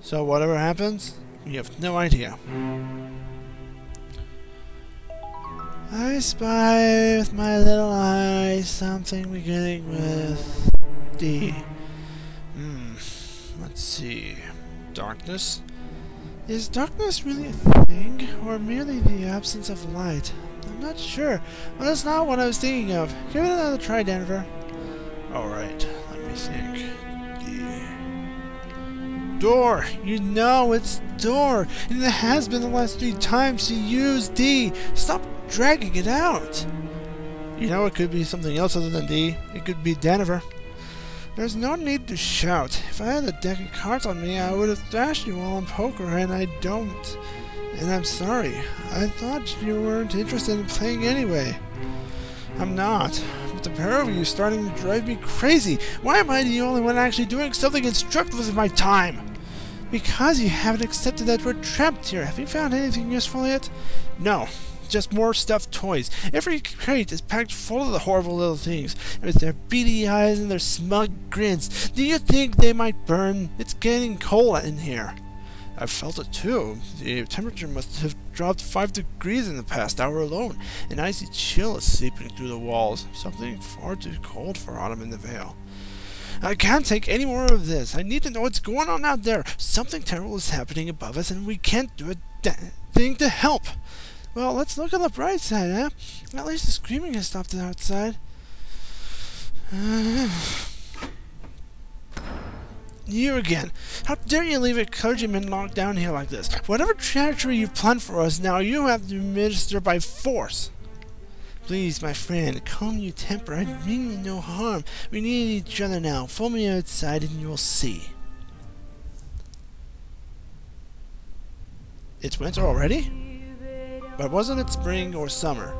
So whatever happens, you have no idea. I spy with my little eye something beginning with D. Let's see. Darkness? Is darkness really a thing, or merely the absence of light? I'm not sure, but that's not what I was thinking of. Give it another try, Denver. Alright, let me think. Door! You know it's door! And it has been the last 3 times you used D! Stop dragging it out! You know, it could be something else other than D. It could be Denver. There's no need to shout. If I had a deck of cards on me, I would have thrashed you all in poker, and I don't. And I'm sorry. I thought you weren't interested in playing anyway. I'm not. But the pair of you is starting to drive me crazy. Why am I the only one actually doing something constructive with my time? Because you haven't accepted that we're trapped here. Have you found anything useful yet? No. Just more stuffed toys. Every crate is packed full of the horrible little things, with their beady eyes and their smug grins. Do you think they might burn? It's getting cold in here. I've felt it too. The temperature must have dropped 5 degrees in the past hour alone. An icy chill is seeping through the walls. Something far too cold for autumn in the Vale. I can't take any more of this. I need to know what's going on out there. Something terrible is happening above us, and we can't do a thing to help. Well, let's look on the bright side, eh? At least the screaming has stopped outside. You again. How dare you leave a clergyman locked down here like this? Whatever treachery you've planned for us now, you have to administer by force. Please, my friend, calm your temper. I mean you no harm. We need each other now. Follow me outside and you will see. It's winter already? But wasn't it spring or summer?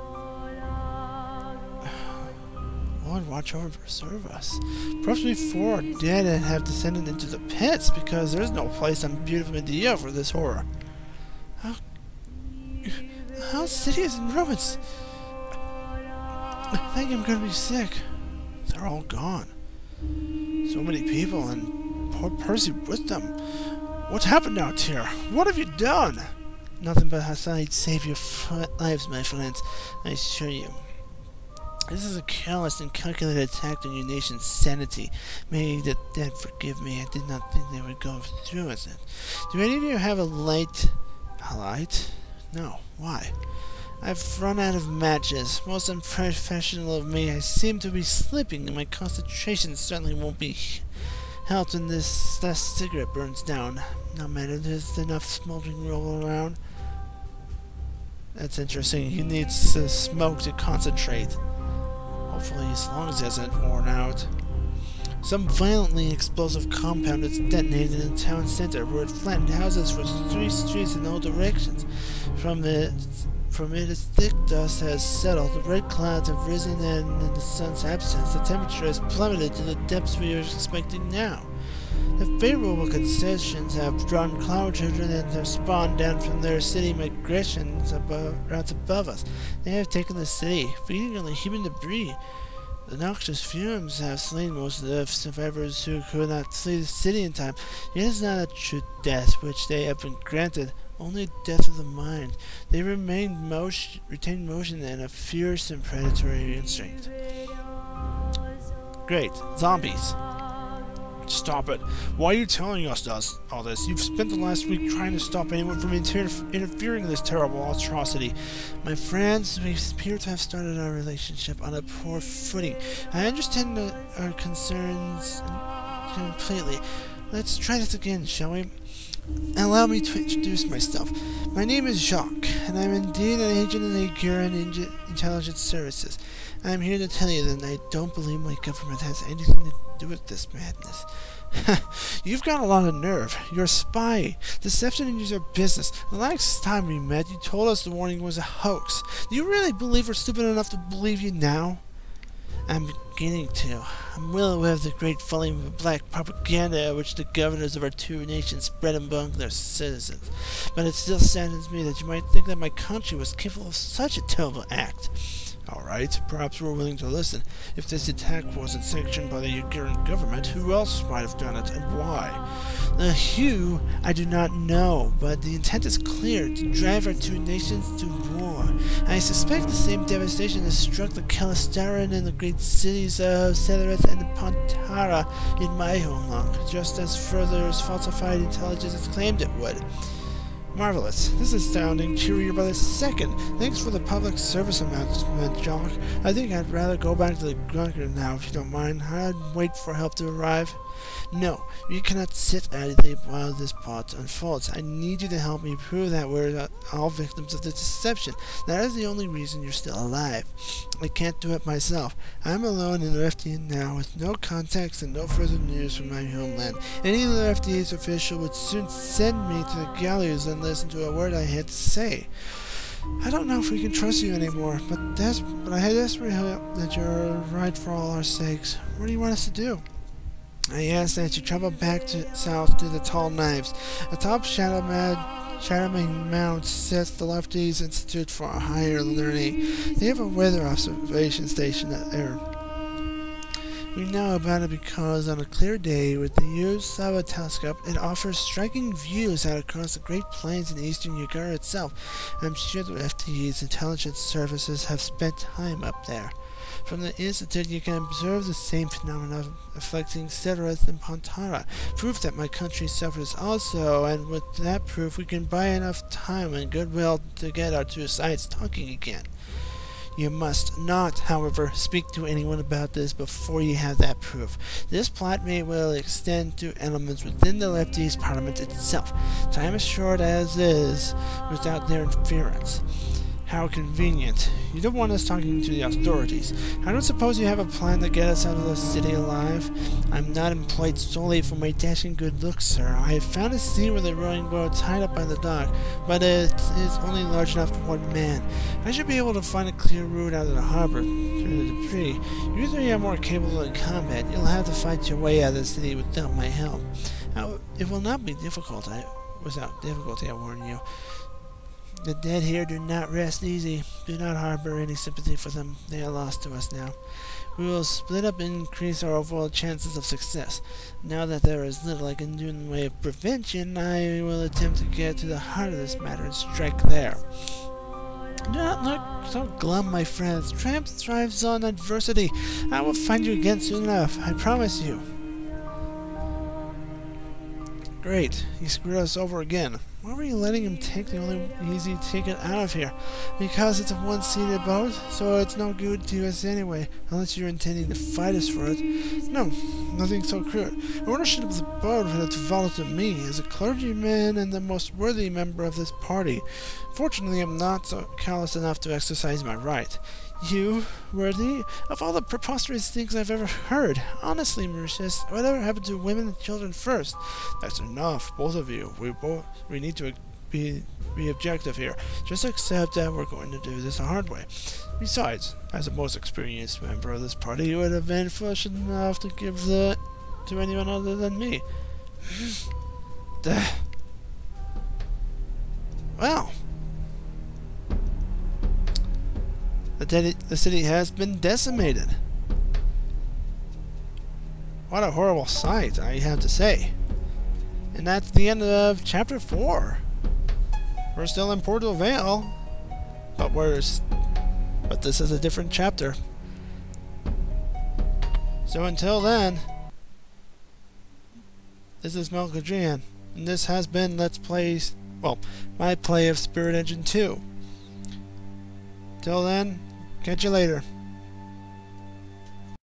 Lord, watch over and preserve us. Perhaps we four are dead and have descended into the pits, because there's no place on beautiful Medea for this horror. The whole city is in ruins. I think I'm gonna be sick. They're all gone. So many people, and poor Percy with them. What happened out here? What have you done? Nothing but Hassan'd save your lives, my friends, I assure you. This is a careless and calculated attack on your nation's sanity. May the dead forgive me. I did not think they would go through with it. Do any of you have a light? A light? No. Why? I've run out of matches. Most unprofessional of me. I seem to be sleeping, and my concentration certainly won't be helped when this last cigarette burns down. No matter, there's enough smoldering roll around. That's interesting. He needs to smoke to concentrate. Hopefully, as long as he hasn't worn out. Some violently explosive compound is detonated in the town center, where it flattened houses for 3 streets in all directions. From it, as thick dust has settled, the red clouds have risen, and in the sun's absence, the temperature has plummeted to the depths we are expecting now. The favorable concessions have drawn cloud children and have spawned down from their city migrations routes above us. They have taken the city, feeding on the human debris. The noxious fumes have slain most of the survivors who could not flee the city in time. It is not a true death which they have been granted, only death of the mind. They retain motion and a fierce and predatory instinct. Great. Zombies. Stop it. Why are you telling us all this? You've spent the last week trying to stop anyone from interfering in this terrible atrocity. My friends, we appear to have started our relationship on a poor footing. I understand our concerns completely. Let's try this again, shall we? Allow me to introduce myself. My name is Jacques, and I'm indeed an agent of the Aguirre Intelligence Services. I'm here to tell you that I don't believe my government has anything to do with this madness. You've got a lot of nerve. You're a spy. Deception is your business. The last time we met, you told us the warning was a hoax. Do you really believe we're stupid enough to believe you now? I'm beginning to. I'm well aware of the great volume of black propaganda which the governors of our 2 nations spread among their citizens. But it still saddens me that you might think that my country was capable of such a terrible act. Alright, perhaps we're willing to listen. If this attack wasn't sanctioned by the Hungarian government, who else might have done it, and why? Who, I do not know, but the intent is clear, to drive our two nations to war. I suspect the same devastation has struck the Kalistaran and the great cities of Celereth and Pontara in my homeland, just as further falsified intelligence has claimed it would. Marvelous. This is sounding cheerier by the second. Thanks for the public service announcement, Jock. I think I'd rather go back to the bunker now, if you don't mind. I'd wait for help to arrive. No, you cannot sit idly while this plot unfolds. I need you to help me prove that we're all victims of this deception. That is the only reason you're still alive. I can't do it myself. I'm alone in Riftian now, with no contacts and no further news from my homeland. Any Riftian's official would soon send me to the gallows and listen to a word I had to say. I don't know if we can trust you anymore, but I desperately hope that you're right for all our sakes. What do you want us to do? I ask that you travel back south to the Tall Knives. Atop Shadowmane Mount sits the Lefties Institute for Higher Learning. They have a weather observation station there. We know about it because on a clear day, with the use of a telescope, it offers striking views out across the Great Plains in eastern Ugara itself. I'm sure the FTE's intelligence services have spent time up there. From the Institute, you can observe the same phenomena affecting Celereth and Pontara, proof that my country suffers also, and with that proof we can buy enough time and goodwill to get our two sides talking again. You must not, however, speak to anyone about this before you have that proof. This plot will extend to elements within the Lefties' parliament itself. Time is short as is, without their interference. How convenient. You don't want us talking to the authorities. I don't suppose you have a plan to get us out of the city alive? I'm not employed solely for my dashing good looks, sir. I have found a sea with a rowing boat tied up by the dock, but it is only large enough for one man. I should be able to find a clear route out of the harbor, through the debris. You three are more capable in combat. You'll have to fight your way out of the city without my help. It will not be difficult, without difficulty, I warn you. The dead here do not rest easy. Do not harbor any sympathy for them. They are lost to us now. We will split up and increase our overall chances of success. Now that there is little I can do in the way of prevention, I will attempt to get to the heart of this matter and strike there. Do not look so glum, my friends. Tramp thrives on adversity. I will find you again soon enough. I promise you. Great. He screwed us over again. Why were you letting him take the only easy ticket out of here? Because it's a one-seated boat, so it's no good to us anyway, unless you're intending to fight us for it. No, nothing so crude. Ownership of the boat had devolved to me, as a clergyman and the most worthy member of this party. Fortunately, I'm not so callous enough to exercise my right. You, worthy? Of all the preposterous things I've ever heard. Honestly, Mauritius, whatever happened to women and children first? That's enough, both of you. We need to be objective here. Just accept that we're going to do this the hard way. Besides, as the most experienced member of this party, you would have been foolish enough to give to anyone other than me. Well. The city has been decimated. What a horrible sight, I have to say. And that's the end of Chapter 4. We're still in Portal Vale, but this is a different chapter. So until then, this is Melcadrien, and this has been my play of Spirit Engine 2. Till then, catch you later.